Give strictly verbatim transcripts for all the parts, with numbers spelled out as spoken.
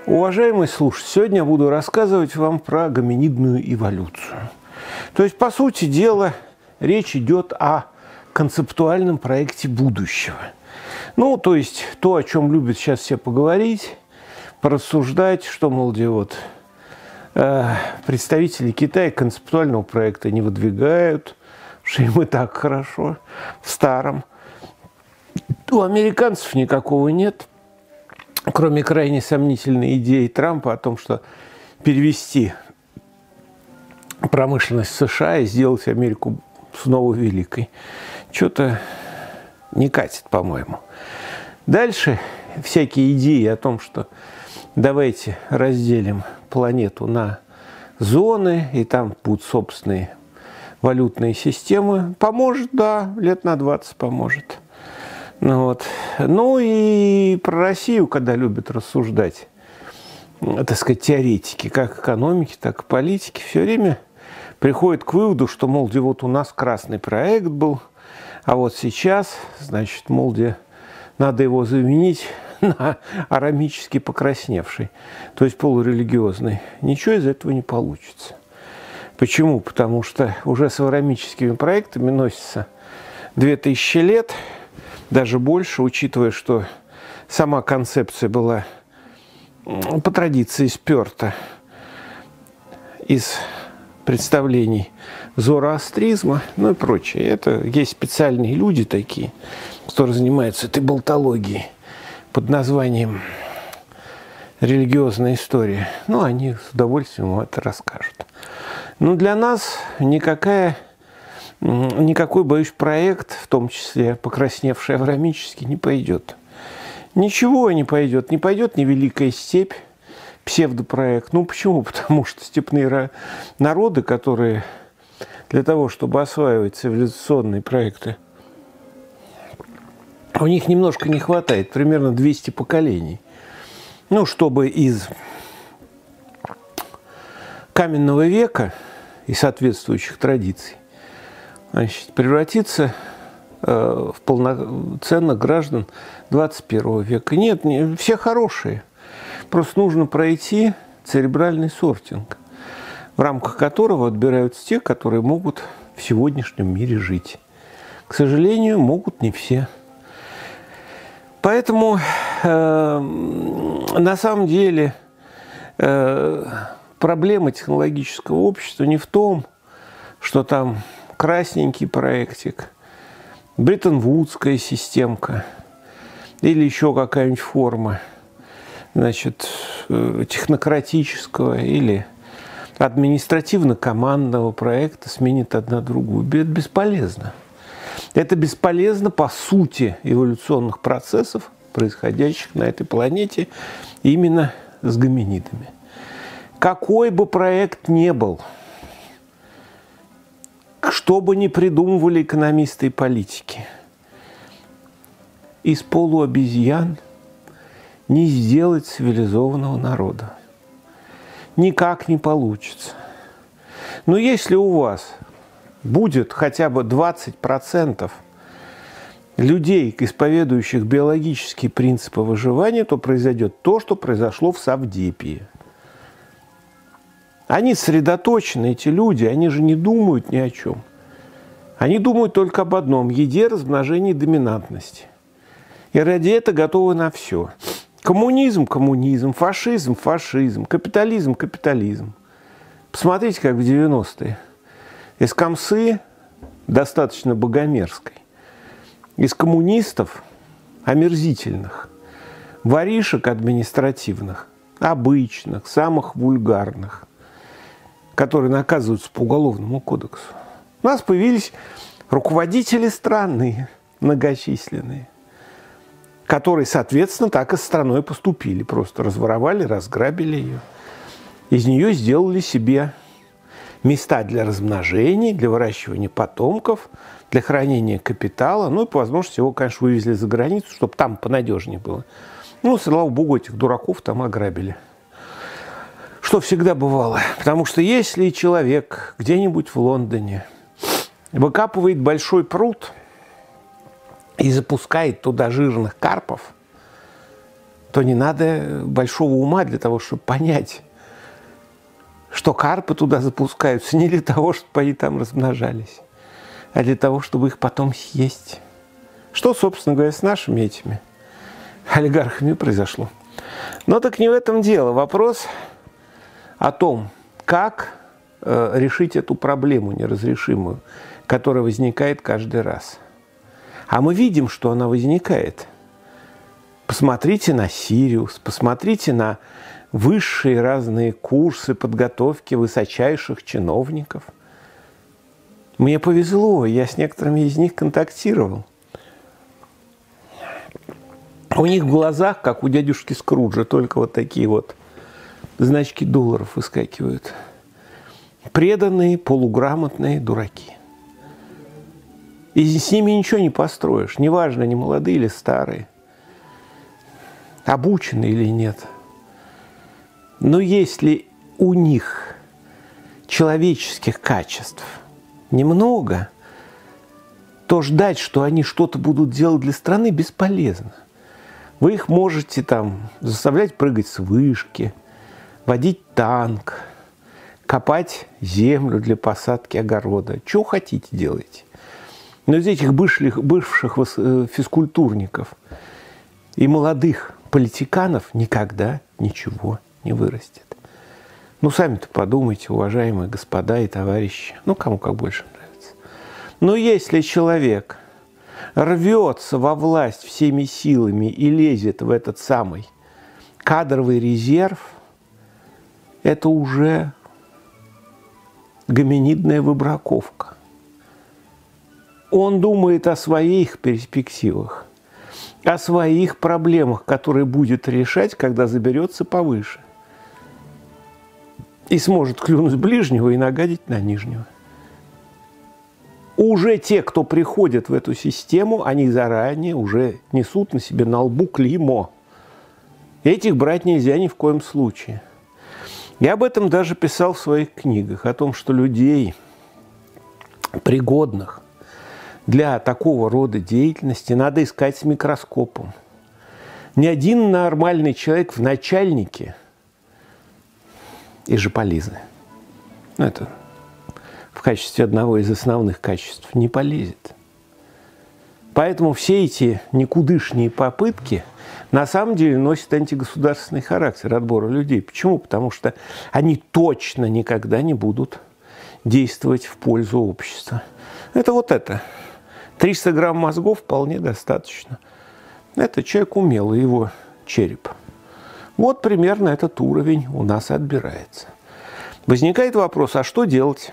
Уважаемый слушатель, сегодня я буду рассказывать вам про гоминидную эволюцию. То есть, по сути дела, речь идет о концептуальном проекте будущего. Ну, то есть, то, о чем любят сейчас все поговорить, порассуждать, что, мол, где вот э, представители Китая концептуального проекта не выдвигают, что им и так хорошо в старом. У американцев никакого нет, кроме крайне сомнительной идеи Трампа о том, что перевести промышленность в США и сделать Америку снова великой. Что-то не катит, по-моему. Дальше всякие идеи о том, что давайте разделим планету на зоны, и там будут собственные валютные системы. Поможет, да, лет на двадцать поможет. Ну, вот. Ну и про Россию, когда любят рассуждать, так сказать, теоретики, как экономики, так и политики, все время приходят к выводу, что, мол, где вот у нас красный проект был, а вот сейчас, значит, мол, где надо его заменить на арамически покрасневший, то есть полурелигиозный. Ничего из этого не получится. Почему? Потому что уже с арамическими проектами носится две тысячи лет, даже больше, учитывая, что сама концепция была по традиции сперта из представлений зороастризма, ну и прочее. Это есть специальные люди такие, которые занимаются этой болтологией под названием религиозная история. Ну, они с удовольствием вам это расскажут. Но для нас никакая... Никакой, боюсь, проект, в том числе покрасневший аврамический, не пойдет. Ничего не пойдет. Не пойдет ни Великая степь, псевдопроект. Ну, почему? Потому что степные народы, которые для того, чтобы осваивать цивилизационные проекты, у них немножко не хватает, примерно двести поколений. Ну, чтобы из каменного века и соответствующих традиций, значит, превратиться э, в полноценных граждан двадцать первого века. Нет, не, все хорошие. Просто нужно пройти церебральный сортинг, в рамках которого отбираются те, которые могут в сегодняшнем мире жить. К сожалению, могут не все. Поэтому э, на самом деле э, проблема технологического общества не в том, что там красненький проектик, бреттон-вудская системка или еще какая-нибудь форма, значит, технократического или административно-командного проекта сменит одна другую. Это бесполезно. Это бесполезно по сути эволюционных процессов, происходящих на этой планете именно с гоминидами. Какой бы проект ни был, что бы ни придумывали экономисты и политики, из полуобезьян не сделать цивилизованного народа. Никак не получится. Но если у вас будет хотя бы двадцать процентов людей, исповедующих биологические принципы выживания, то произойдет то, что произошло в Савдепии. Они сосредоточены, эти люди, они же не думают ни о чем. Они думают только об одном – еде, размножении, доминантности. И ради этого готовы на все. Коммунизм – коммунизм, фашизм – фашизм, капитализм – капитализм. Посмотрите, как в девяностые. Из комсы, достаточно богомерзкой, из коммунистов омерзительных, воришек административных, обычных, самых вульгарных, которые наказываются по уголовному кодексу. У нас появились руководители страны многочисленные, которые, соответственно, так и с страной поступили. Просто разворовали, разграбили ее. Из нее сделали себе места для размножения, для выращивания потомков, для хранения капитала. Ну и, по возможности, его, конечно, вывезли за границу, чтобы там понадежнее было. Ну, слава богу, этих дураков там ограбили. Что всегда бывало. Потому что если человек где-нибудь в Лондоне выкапывает большой пруд и запускает туда жирных карпов, то не надо большого ума для того, чтобы понять, что карпы туда запускаются не для того, чтобы они там размножались, а для того, чтобы их потом съесть. Что, собственно говоря, с нашими этими олигархами произошло. Но так не в этом дело. Вопрос о том, как э, решить эту проблему неразрешимую, которая возникает каждый раз. А мы видим, что она возникает. Посмотрите на Сириус, посмотрите на высшие разные курсы подготовки высочайших чиновников. Мне повезло, я с некоторыми из них контактировал. У них в глазах, как у дядюшки Скруджа, только вот такие вот значки долларов выскакивают. Преданные, полуграмотные дураки. И с ними ничего не построишь. Неважно, они молодые или старые, обучены или нет. Но если у них человеческих качеств немного, то ждать, что они что-то будут делать для страны, бесполезно. Вы их можете там заставлять прыгать с вышки, водить танк, копать землю для посадки огорода. Что хотите, делайте. Но из этих бывших, бывших физкультурников и молодых политиканов никогда ничего не вырастет. Ну, сами-то подумайте, уважаемые господа и товарищи. Ну, кому как больше нравится. Но если человек рвется во власть всеми силами и лезет в этот самый кадровый резерв, это уже гоминидная выбраковка. Он думает о своих перспективах, о своих проблемах, которые будет решать, когда заберется повыше. И сможет клюнуть ближнего и нагадить на нижнего. Уже те, кто приходит в эту систему, они заранее уже несут на себе на лбу клеймо. Этих брать нельзя ни в коем случае. Я об этом даже писал в своих книгах, о том, что людей, пригодных для такого рода деятельности, надо искать с микроскопом. Ни один нормальный человек в начальнике и жополизы. Это в качестве одного из основных качеств не полезет. Поэтому все эти никудышние попытки на самом деле носят антигосударственный характер отбора людей. Почему? Потому что они точно никогда не будут действовать в пользу общества. Это вот это. триста грамм мозгов вполне достаточно. Это человек умелый, его череп. Вот примерно этот уровень у нас отбирается. Возникает вопрос, а что делать?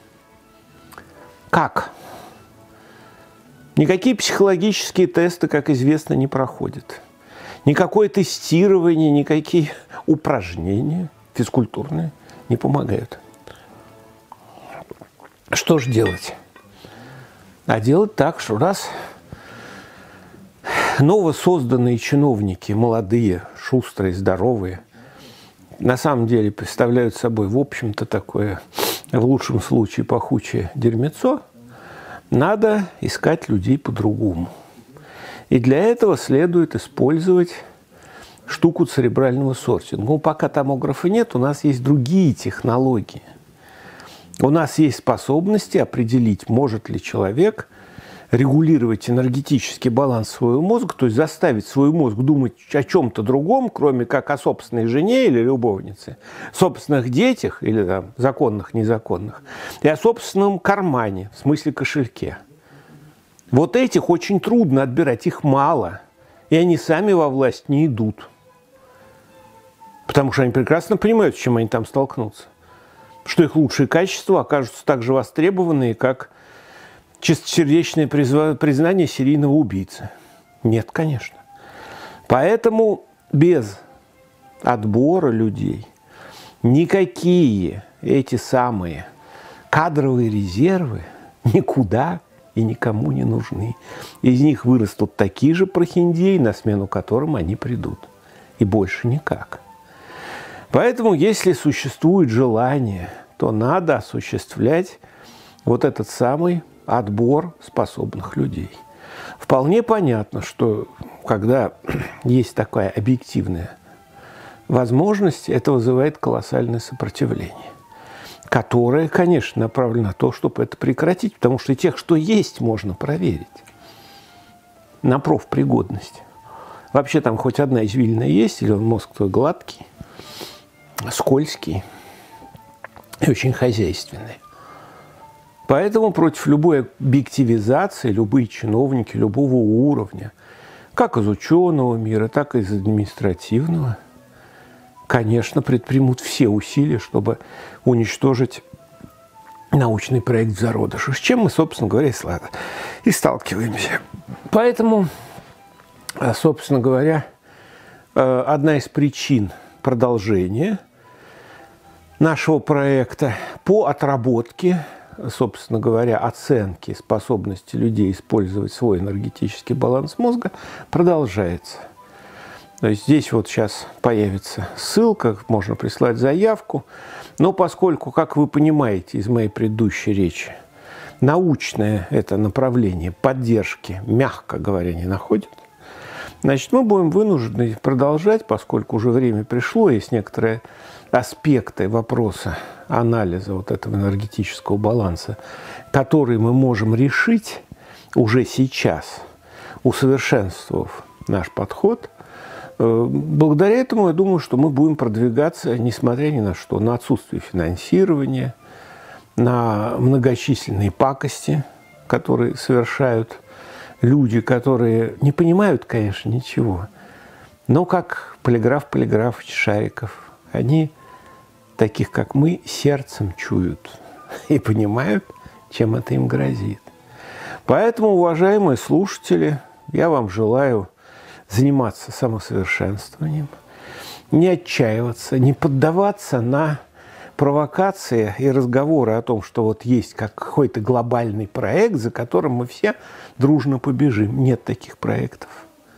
Как? Никакие психологические тесты, как известно, не проходят. Никакое тестирование, никакие упражнения физкультурные не помогают. Что же делать? А делать так, что раз новосозданные чиновники, молодые, шустрые, здоровые, на самом деле представляют собой, в общем-то, такое, в лучшем случае, пахучее дерьмецо, надо искать людей по-другому. И для этого следует использовать штуку церебрального сортинга. Ну, пока томографа нет, у нас есть другие технологии. У нас есть способности определить, может ли человек регулировать энергетический баланс своего мозга, то есть заставить свой мозг думать о чем-то другом, кроме как о собственной жене или любовнице, собственных детях или там, законных, незаконных, и о собственном кармане, в смысле кошельке. Вот этих очень трудно отбирать, их мало, и они сами во власть не идут, потому что они прекрасно понимают, с чем они там столкнутся, что их лучшие качества окажутся так же востребованные, как чистосердечное признание серийного убийцы. Нет, конечно. Поэтому без отбора людей никакие эти самые кадровые резервы никуда и никому не нужны. Из них вырастут такие же прохиндеи, на смену которым они придут. И больше никак. Поэтому, если существует желание, то надо осуществлять вот этот самый отбор способных людей. Вполне понятно, что когда есть такая объективная возможность, это вызывает колоссальное сопротивление, которое, конечно, направлено на то, чтобы это прекратить, потому что тех, что есть, можно проверить на профпригодность. Вообще там хоть одна извилина есть, или он мозг твой гладкий, скользкий и очень хозяйственный. Поэтому против любой объективизации любые чиновники любого уровня, как из ученого мира, так и из административного, конечно, предпримут все усилия, чтобы уничтожить научный проект в зародыше, с чем мы, собственно говоря, и сталкиваемся. Поэтому, собственно говоря, одна из причин продолжения нашего проекта по отработке, собственно говоря, оценки способности людей использовать свой энергетический баланс мозга продолжается. То есть здесь вот сейчас появится ссылка, можно прислать заявку. Но поскольку, как вы понимаете из моей предыдущей речи, научное это направление поддержки, мягко говоря, не находит, значит, мы будем вынуждены продолжать, поскольку уже время пришло, есть некоторые аспекты вопроса анализа вот этого энергетического баланса, которые мы можем решить уже сейчас, усовершенствовав наш подход. Благодаря этому, я думаю, что мы будем продвигаться, несмотря ни на что, на отсутствие финансирования, на многочисленные пакости, которые совершают люди, которые не понимают, конечно, ничего, но как полиграф Полиграфович Шариков, они, таких как мы, сердцем чуют и понимают, чем это им грозит. Поэтому, уважаемые слушатели, я вам желаю заниматься самосовершенствованием, не отчаиваться, не поддаваться на провокации и разговоры о том, что вот есть какой-то глобальный проект, за которым мы все дружно побежим. Нет таких проектов.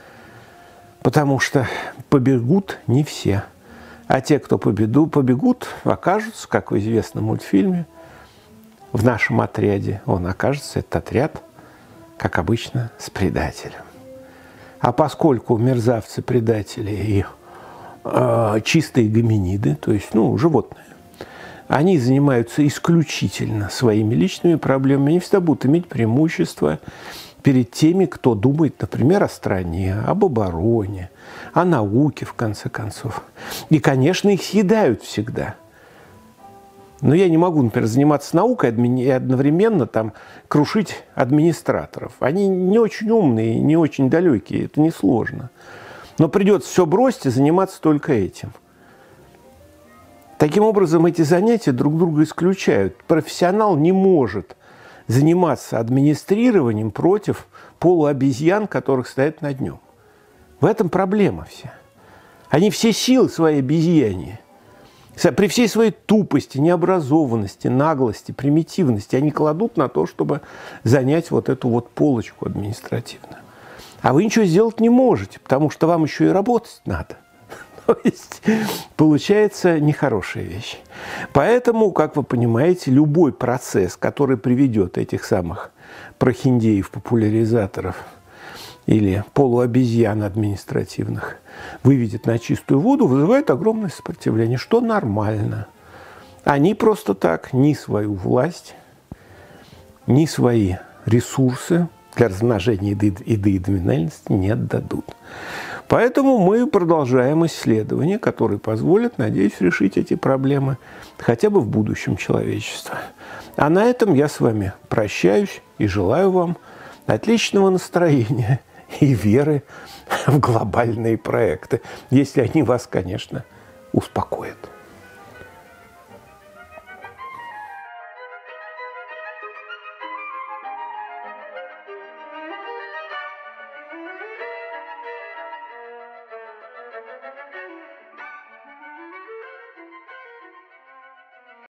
Потому что побегут не все. А те, кто победу, побегут, окажутся, как в известном мультфильме, в нашем отряде. Он окажется, этот отряд, как обычно, с предателем. А поскольку мерзавцы, предатели и э, чистые гоминиды, то есть, ну, животные, они занимаются исключительно своими личными проблемами, они всегда будут иметь преимущество перед теми, кто думает, например, о стране, об обороне, о науке, в конце концов. И, конечно, их съедают всегда. Но я не могу, например, заниматься наукой и одновременно там крушить администраторов. Они не очень умные, не очень далекие, это несложно. Но придется все бросить и заниматься только этим. Таким образом, эти занятия друг друга исключают. Профессионал не может заниматься администрированием против полуобезьян, которых стоят над ним. В этом проблема вся. Они все силы своей обезьяне. При всей своей тупости, необразованности, наглости, примитивности они кладут на то, чтобы занять вот эту вот полочку административную. А вы ничего сделать не можете, потому что вам еще и работать надо. То есть получается нехорошая вещь. Поэтому, как вы понимаете, любой процесс, который приведет этих самых прохиндеев, популяризаторов или полуобезьян административных, выведет на чистую воду, вызывает огромное сопротивление, что нормально. Они просто так ни свою власть, ни свои ресурсы для размножения еды и доминальности не отдадут. Поэтому мы продолжаем исследования, которые позволят, надеюсь, решить эти проблемы хотя бы в будущем человечества. А на этом я с вами прощаюсь и желаю вам отличного настроения и веры в глобальные проекты, если они вас, конечно, успокоят.